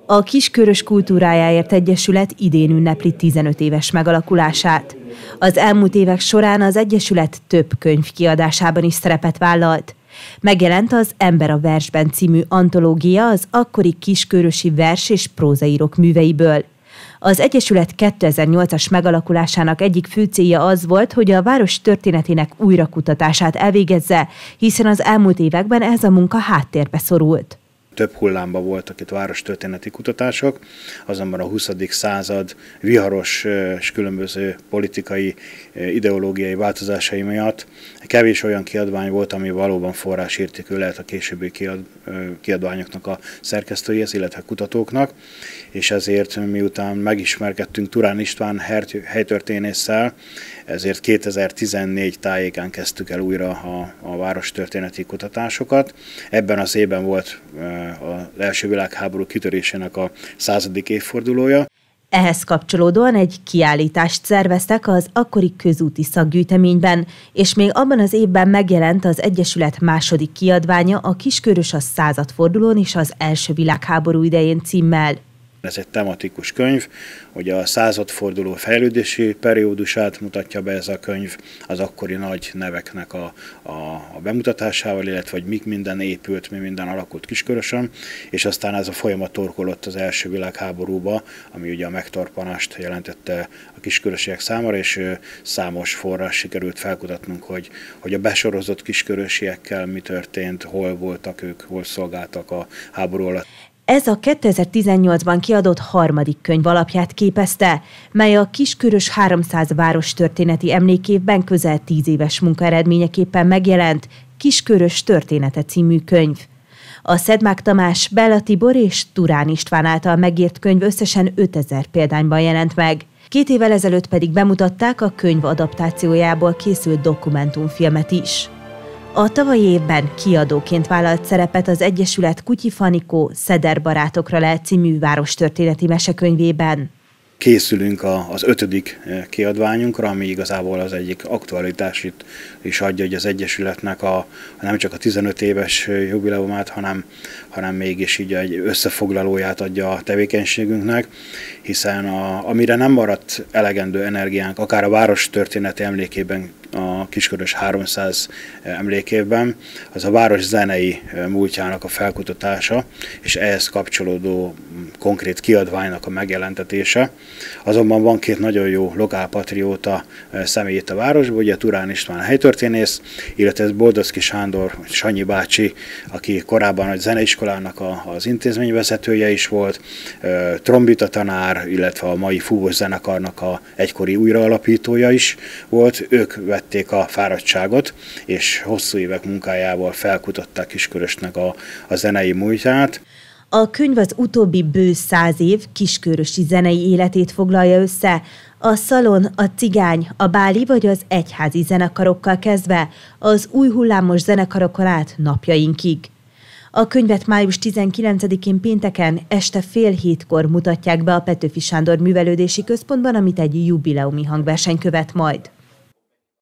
A Kiskörös Kultúrájáért Egyesület idén ünnepli 15 éves megalakulását. Az elmúlt évek során az Egyesület több könyv kiadásában is szerepet vállalt. Megjelent az Ember a versben című antológia az akkori kiskörösi vers- és prózaírók műveiből. Az Egyesület 2008-as megalakulásának egyik fő célja az volt, hogy a város történetének újrakutatását elvégezze, hiszen az elmúlt években ez a munka háttérbe szorult. Több hullámban voltak itt várostörténeti kutatások, azonban a 20. század viharos és különböző politikai, ideológiai változásai miatt kevés olyan kiadvány volt, ami valóban forrásértékű lehet a későbbi kiadványoknak a szerkesztőihez, illetve kutatóknak, és ezért miután megismerkedtünk Turán István helytörténésszel, ezért 2014 tájékán kezdtük el újra a várostörténeti kutatásokat. Ebben az évben volt az első világháború kitörésének a 100. évfordulója. Ehhez kapcsolódóan egy kiállítást szerveztek az akkori közúti szakgyűjteményben, és még abban az évben megjelent az Egyesület második kiadványa, a Kiskörös a századfordulón és az első világháború idején címmel. Ez egy tematikus könyv, ugye a századforduló fejlődési periódusát mutatja be ez a könyv, az akkori nagy neveknek a bemutatásával, illetve hogy minden épült, mi minden alakult Kiskörösön, és aztán ez a folyamat torkolott az első világháborúba, ami ugye a megtorpanást jelentette a kiskörösiek számára, és számos forrás sikerült felkutatnunk, hogy a besorozott kiskörösiekkel mi történt, hol voltak ők, hol szolgáltak a háború alatt. Ez a 2018-ban kiadott harmadik könyv alapját képezte, mely a Kiskörös 300 várostörténeti emlékévben közel 10 éves munka eredményeképpen megjelent Kiskörös története című könyv. A Szedmák Tamás, Bella Tibor és Turán István által megírt könyv összesen 5000 példányban jelent meg. 2 évvel ezelőtt pedig bemutatták a könyv adaptációjából készült dokumentumfilmet is. A tavalyi évben kiadóként vállalt szerepet az Egyesület Kutyi Fanikó Szeder barátokra lelt című várostörténeti mesekönyvében. Készülünk az 5. kiadványunkra, ami igazából az egyik aktualitást is adja, hogy az Egyesületnek nem csak a 15 éves jubileumát, hanem mégis így egy összefoglalóját adja a tevékenységünknek, hiszen amire nem maradt elegendő energiánk, akár a várostörténeti emlékében, a Kiskörös 300 emlékévben, az a város zenei múltjának a felkutatása, és ehhez kapcsolódó konkrét kiadványnak a megjelentetése. Azonban van 2 nagyon jó lokálpatrióta személy itt a városban, ugye Turán István helytörténész, illetve Boldogszky Sándor, Sanyi bácsi, aki korábban a zeneiskolának az intézményvezetője is volt, trombita tanár, illetve a mai fúvós zenekarnak a egykori újraalapítója is volt. Ők vették a fáradtságot, és hosszú évek munkájával felkutatták Kiskörösnek a zenei múltját. A könyv az utóbbi bő 100 év kiskörösi zenei életét foglalja össze, a szalon, a cigány, a báli vagy az egyházi zenekarokkal kezdve, az új hullámos zenekarokon át napjainkig. A könyvet május 19-én pénteken este 6:30-kor mutatják be a Petőfi Sándor Művelődési Központban, amit egy jubileumi hangverseny követ majd.